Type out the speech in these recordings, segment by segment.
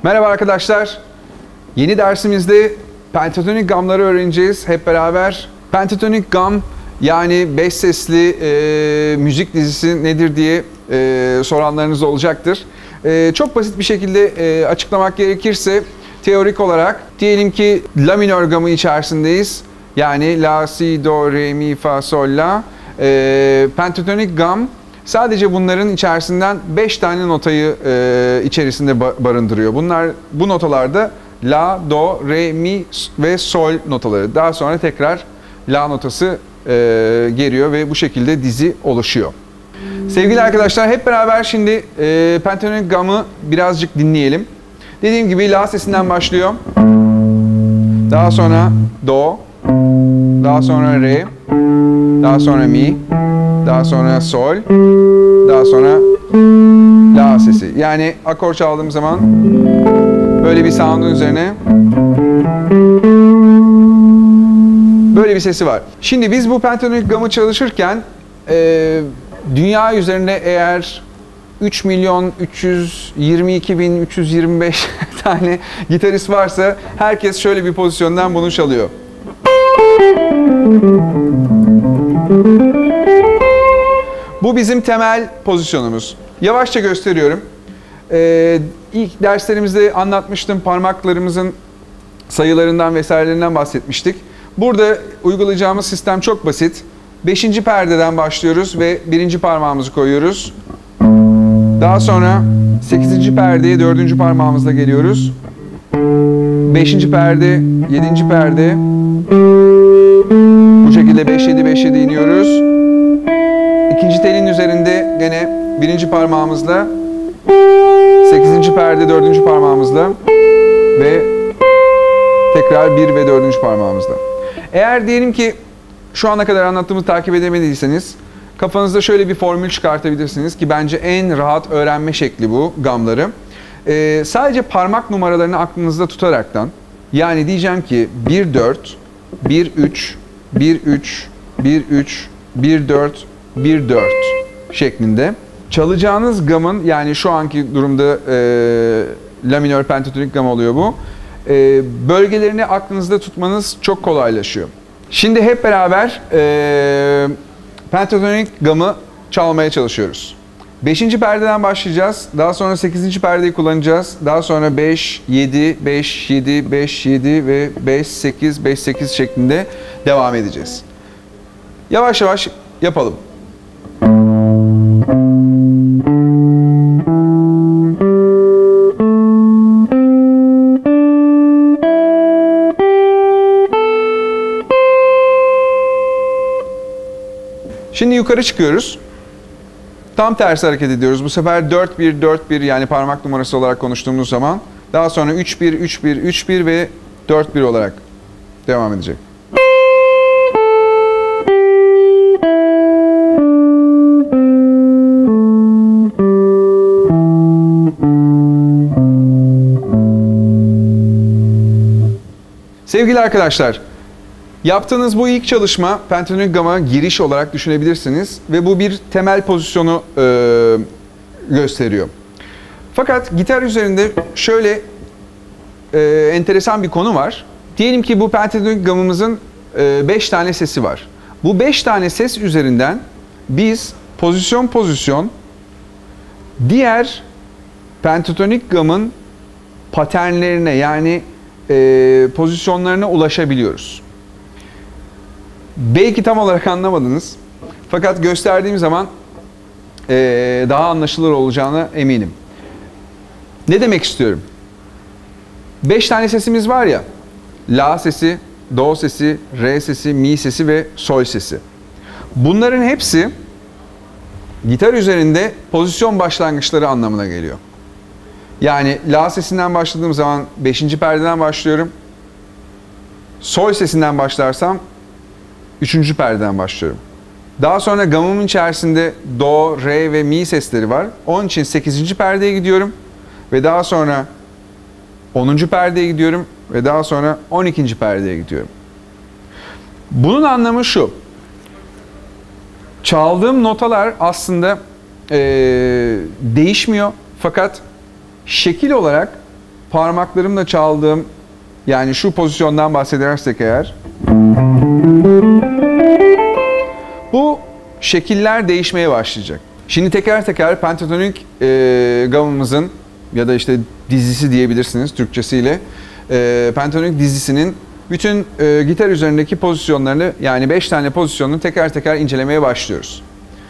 Merhaba arkadaşlar. Yeni dersimizde pentatonik gamları öğreneceğiz hep beraber. Pentatonik gam yani 5 sesli müzik dizisi nedir diye soranlarınız olacaktır. Çok basit bir şekilde açıklamak gerekirse teorik olarak diyelim ki la minör gamı içerisindeyiz. Yani la, si, do, re, mi, fa, sol, la. Pentatonik gam sadece bunların içerisinden 5 tane notayı içerisinde barındırıyor. Bu notalarda la, do, re, mi ve sol notaları. Daha sonra tekrar la notası geliyor ve bu şekilde dizi oluşuyor. Sevgili arkadaşlar, hep beraber şimdi pentatonik gamı birazcık dinleyelim. Dediğim gibi la sesinden başlıyor. Daha sonra do, daha sonra re, daha sonra mi, daha sonra sol, daha sonra la sesi. Yani akor çaldığım zaman böyle bir sound'un üzerine böyle bir sesi var. Şimdi biz bu pentatonik gamı çalışırken dünya üzerinde eğer 3.322.325 tane gitarist varsa herkes şöyle bir pozisyondan bunu çalıyor. Bu bizim temel pozisyonumuz. Yavaşça gösteriyorum. İlk derslerimizde anlatmıştım, parmaklarımızın sayılarından vesairelerinden bahsetmiştik. Burada uygulayacağımız sistem çok basit. 5. perdeden başlıyoruz ve 1. parmağımızı koyuyoruz. Daha sonra 8. perdeye 4. parmağımızla geliyoruz. 5. perde, 7. perde. Bu şekilde 5-7-5-7 iniyoruz. İkinci telin üzerinde gene 1. parmağımızla, 8. perde 4. parmağımızla ve tekrar 1 ve 4. parmağımızla. Eğer diyelim ki şu ana kadar anlattığımı takip edemediyseniz kafanızda şöyle bir formül çıkartabilirsiniz ki bence en rahat öğrenme şekli bu gamları. Sadece parmak numaralarını aklınızda tutaraktan, yani diyeceğim ki 1-4, 1-3, 1-3, 1-3, 1-4, 1-4 şeklinde çalacağınız gamın, yani şu anki durumda la minör pentatonik gam oluyor bu, bölgelerini aklınızda tutmanız çok kolaylaşıyor. Şimdi hep beraber pentatonik gamı çalmaya çalışıyoruz. 5. perdeden başlayacağız. Daha sonra 8. perdeyi kullanacağız. Daha sonra 5, 7, 5, 7, 5, 7 ve 5, 8, 5, 8 şeklinde devam edeceğiz. Yavaş yavaş yapalım. Şimdi yukarı çıkıyoruz. Tam tersi hareket ediyoruz. Bu sefer 4-1-4-1 yani parmak numarası olarak konuştuğumuz zaman. Daha sonra 3-1-3-1-3-1 ve 4-1 olarak devam edecek. Sevgili arkadaşlar, yaptığınız bu ilk çalışma pentatonik gama giriş olarak düşünebilirsiniz ve bu bir temel pozisyonu gösteriyor. Fakat gitar üzerinde şöyle enteresan bir konu var. Diyelim ki bu pentatonik gamımızın 5 tane sesi var. Bu 5 tane ses üzerinden biz pozisyon diğer pentatonik gamın paternlerine, yani pozisyonlarına ulaşabiliyoruz. Belki tam olarak anlamadınız. Fakat gösterdiğim zaman daha anlaşılır olacağına eminim. Ne demek istiyorum? 5 tane sesimiz var ya. La sesi, do sesi, re sesi, mi sesi ve sol sesi. Bunların hepsi gitar üzerinde pozisyon başlangıçları anlamına geliyor. Yani la sesinden başladığım zaman 5. perdeden başlıyorum. Sol sesinden başlarsam 3. perdeden başlıyorum. Daha sonra gamımın içerisinde do, re ve mi sesleri var. Onun için 8. perdeye gidiyorum. Ve daha sonra 10. perdeye gidiyorum. Ve daha sonra 12. perdeye gidiyorum. Bunun anlamı şu. Çaldığım notalar aslında değişmiyor. Fakat şekil olarak parmaklarımla çaldığım, yani şu pozisyondan bahsedersek eğer, bu şekiller değişmeye başlayacak. Şimdi teker teker pentatonik gamımızın ya da işte dizisi diyebilirsiniz Türkçesiyle, pentatonik dizisinin bütün gitar üzerindeki pozisyonlarını, yani 5 tane pozisyonunu teker teker incelemeye başlıyoruz.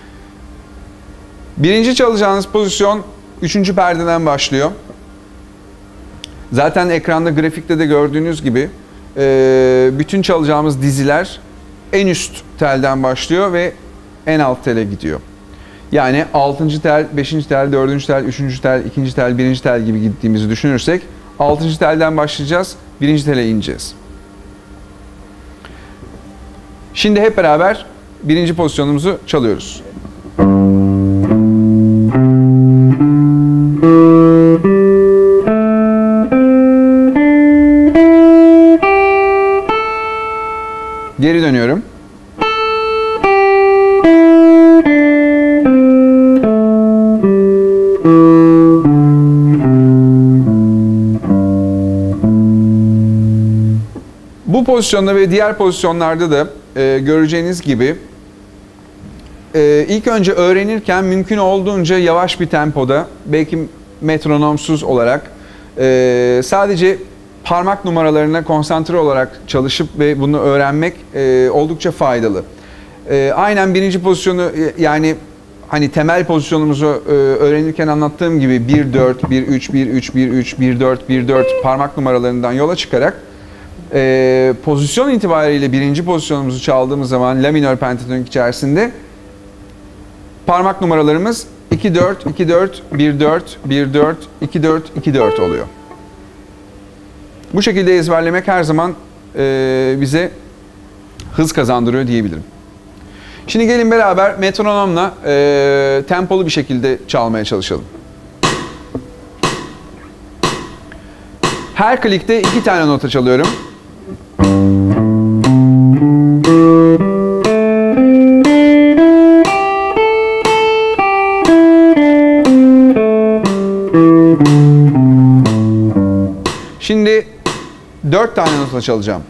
Birinci çalacağınız pozisyon 3. perdeden başlıyor. Zaten ekranda, grafikte de gördüğünüz gibi bütün çalacağımız diziler en üst telden başlıyor ve en alt tele gidiyor. Yani 6. tel, 5. tel, 4. tel, 3. tel, 2. tel, 1. tel gibi gittiğimizi düşünürsek 6. telden başlayacağız, 1. tele ineceğiz. Şimdi hep beraber birinci pozisyonumuzu çalıyoruz. Geri dönüyorum. Bu pozisyonda ve diğer pozisyonlarda da göreceğiniz gibi ilk önce öğrenirken mümkün olduğunca yavaş bir tempoda, belki metronomsuz olarak sadece parmak numaralarına konsantre olarak çalışıp ve bunu öğrenmek oldukça faydalı. Aynen birinci pozisyonu, yani hani temel pozisyonumuzu öğrenirken anlattığım gibi 1-4, 1-3, 1-3, 1-3, 1-4, 1-4 parmak numaralarından yola çıkarak pozisyon itibariyle birinci pozisyonumuzu çaldığımız zaman la minör pentatonik içerisinde parmak numaralarımız 2-4, 2-4, 1-4, 1-4, 2-4, 2-4 oluyor. Bu şekilde ezberlemek her zaman bize hız kazandırıyor diyebilirim. Şimdi gelin beraber metronomla tempolu bir şekilde çalmaya çalışalım. Her klikte 2 tane nota çalıyorum. Şimdi 4 tane nota çalacağım.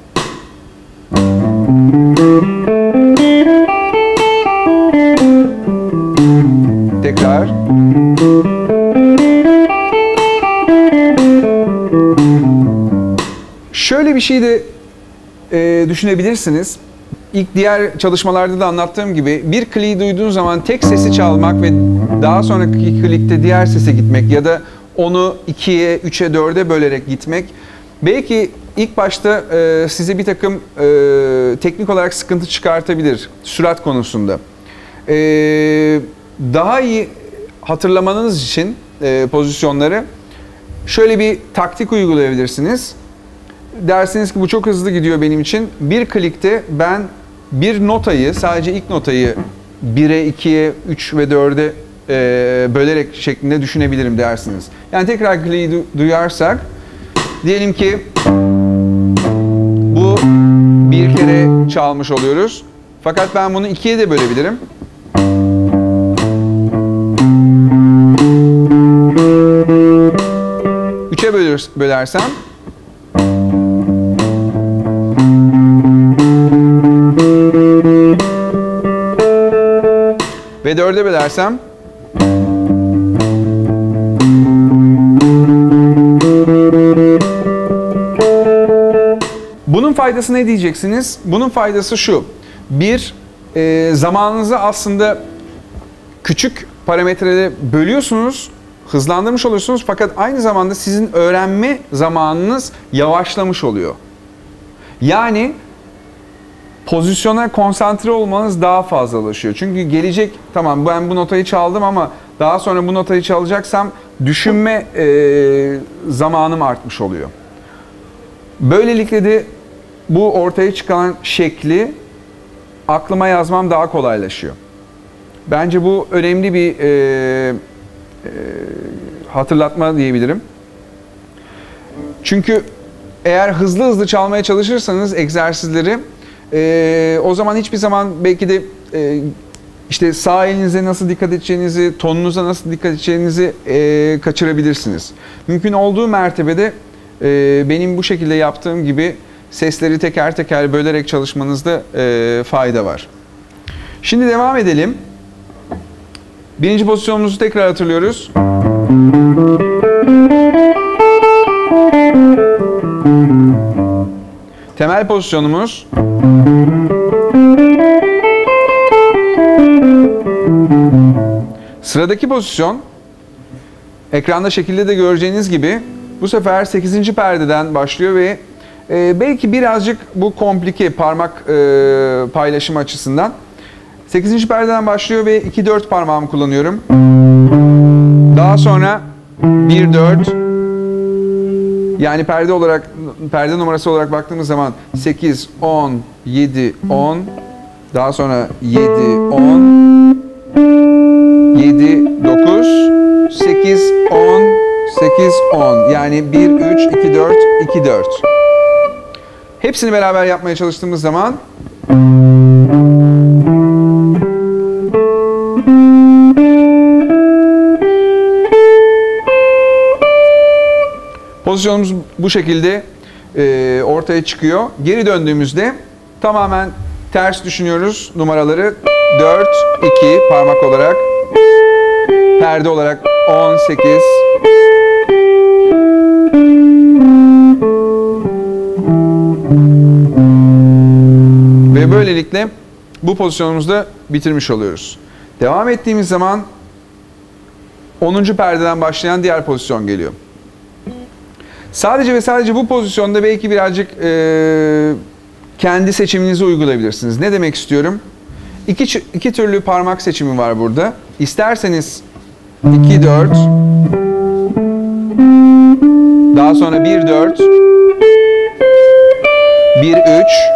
Tekrar. Şöyle bir şey de düşünebilirsiniz. İlk diğer çalışmalarda da anlattığım gibi bir kliği duyduğun zaman tek sesi çalmak ve daha sonraki klikte diğer sese gitmek ya da onu 2'ye, 3'e, 4'e bölerek gitmek belki ilk başta size bir takım teknik olarak sıkıntı çıkartabilir sürat konusunda. Daha iyi hatırlamanız için pozisyonları şöyle bir taktik uygulayabilirsiniz. Dersiniz ki bu çok hızlı gidiyor benim için. Bir klikte ben bir notayı, sadece ilk notayı 1'e, 2'ye, 3 ve 4'e bölerek şeklinde düşünebilirim dersiniz. Yani tekrar kliği duyarsak, diyelim ki bu bir kere çalmış oluyoruz. Fakat ben bunu 2'ye de bölebilirim. Üçe bölersem ve 4'e bölersem bunun faydası ne diyeceksiniz? Bunun faydası şu. Bir, zamanınızı aslında küçük parametrede bölüyorsunuz, hızlandırmış oluyorsunuz fakat aynı zamanda sizin öğrenme zamanınız yavaşlamış oluyor. Yani pozisyona konsantre olmanız daha fazlalaşıyor. Çünkü gelecek, tamam ben bu notayı çaldım ama daha sonra bu notayı çalacaksam düşünme zamanım artmış oluyor. Böylelikle de bu ortaya çıkan şekli aklıma yazmam daha kolaylaşıyor. Bence bu önemli bir hatırlatma diyebilirim. Çünkü eğer hızlı hızlı çalmaya çalışırsanız egzersizleri o zaman hiçbir zaman belki de İşte sağ elinize nasıl dikkat edeceğinizi, tonunuza nasıl dikkat edeceğinizi kaçırabilirsiniz. Mümkün olduğu mertebede benim bu şekilde yaptığım gibi sesleri teker teker bölerek çalışmanızda fayda var. Şimdi devam edelim. Birinci pozisyonumuzu tekrar hatırlıyoruz. Temel pozisyonumuz. Sıradaki pozisyon, ekranda şekilde de göreceğiniz gibi bu sefer 8. perdeden başlıyor ve belki birazcık bu komplike parmak paylaşım açısından. 8. perdeden başlıyor ve 2-4 parmağımı kullanıyorum. Daha sonra 1-4, yani perde numarası olarak baktığımız zaman 8, 10, 7, 10, daha sonra 7, 10, 7, 9, 8, 10, 8, 10. Yani 1, 3, 2, 4, 2, 4. Hepsini beraber yapmaya çalıştığımız zaman pozisyonumuz bu şekilde ortaya çıkıyor. Geri döndüğümüzde tamamen ters düşünüyoruz numaraları. 4, 2 parmak olarak, perde olarak 18, ve böylelikle bu pozisyonumuzu da bitirmiş oluyoruz. Devam ettiğimiz zaman 10. perdeden başlayan diğer pozisyon geliyor. Sadece ve sadece bu pozisyonda belki birazcık kendi seçiminizi uygulayabilirsiniz. Ne demek istiyorum? İki türlü parmak seçimi var burada. İsterseniz 2, 4, daha sonra 1, 4, 1, 3,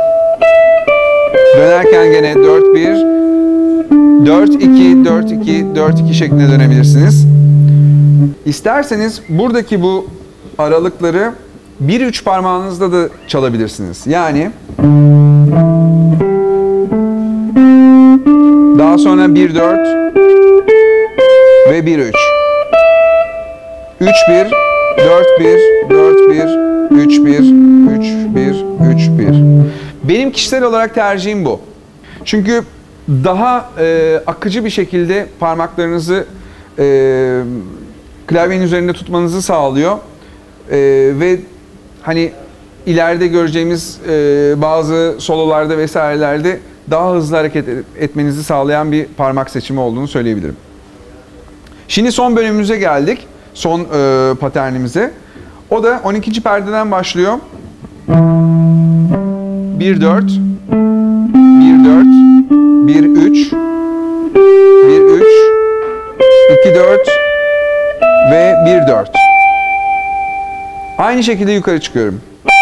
dönerken gene 4, 1, 4, 2, 4, 2, 4, 2 şeklinde dönebilirsiniz. İsterseniz buradaki bu aralıkları 1-3 parmağınızla da çalabilirsiniz. Yani daha sonra 1-4 ve 1-3. 3-1, 4-1, 4-1, 3-1, 3-1, 3-1. Benim kişisel olarak tercihim bu. Çünkü daha akıcı bir şekilde parmaklarınızı klavyenin üzerinde tutmanızı sağlıyor. Ve hani ileride göreceğimiz bazı sololarda vesairelerde daha hızlı hareket etmenizi sağlayan bir parmak seçimi olduğunu söyleyebilirim. Şimdi son bölümümüze geldik. Son paternimize. O da 12. perdeden başlıyor. 1-4, 1-4, 1-3, 1-3, 2-4 ve 1-4. Aynı şekilde yukarı çıkıyorum.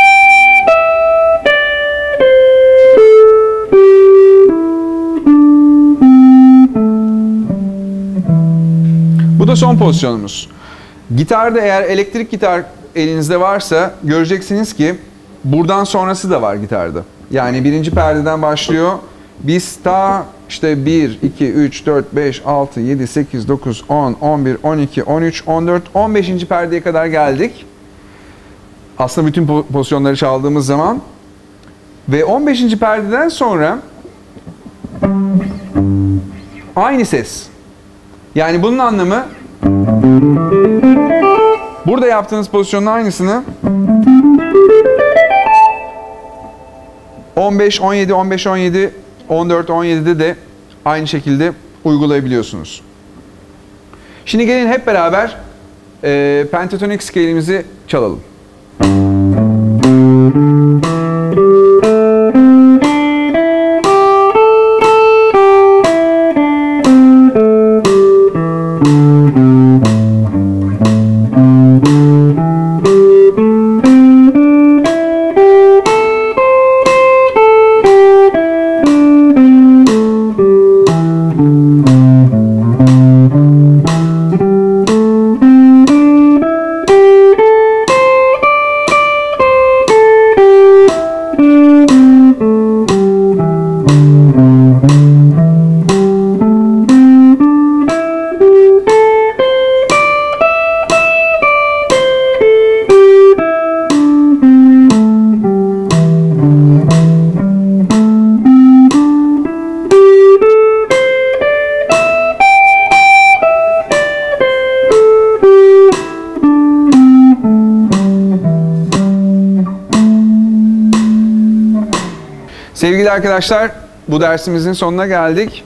Bu da son pozisyonumuz. Gitarda eğer elektrik gitar elinizde varsa göreceksiniz ki buradan sonrası da var gitarda. Yani 1. perdeden başlıyor. Biz ta işte 1, 2, 3, 4, 5, 6, 7, 8, 9, 10, 11, 12, 13, 14, 15. perdeye kadar geldik. Aslında bütün pozisyonları çaldığımız zaman. Ve 15. perdeden sonra aynı ses. Yani bunun anlamı burada yaptığınız pozisyonun aynısını 15, 17, 15, 17, 14, 17'de de aynı şekilde uygulayabiliyorsunuz. Şimdi gelin hep beraber pentatonik scale'imizi çalalım. Sevgili arkadaşlar, bu dersimizin sonuna geldik.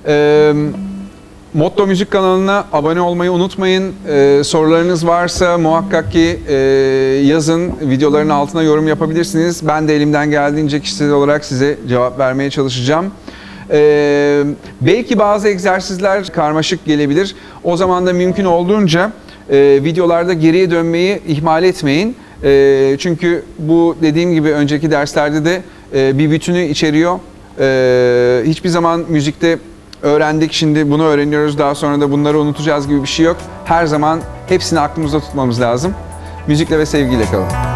Motto Müzik kanalına abone olmayı unutmayın. Sorularınız varsa muhakkak ki yazın, videoların altına yorum yapabilirsiniz. Ben de elimden geldiğince kişisel olarak size cevap vermeye çalışacağım. Belki bazı egzersizler karmaşık gelebilir. O zaman da mümkün olduğunca videolarda geriye dönmeyi ihmal etmeyin. Çünkü bu dediğim gibi önceki derslerde de bir bütünü içeriyor. Hiçbir zaman müzikte öğrendik, şimdi bunu öğreniyoruz, daha sonra da bunları unutacağız gibi bir şey yok. Her zaman hepsini aklımızda tutmamız lazım. Müzikle ve sevgiyle kalın.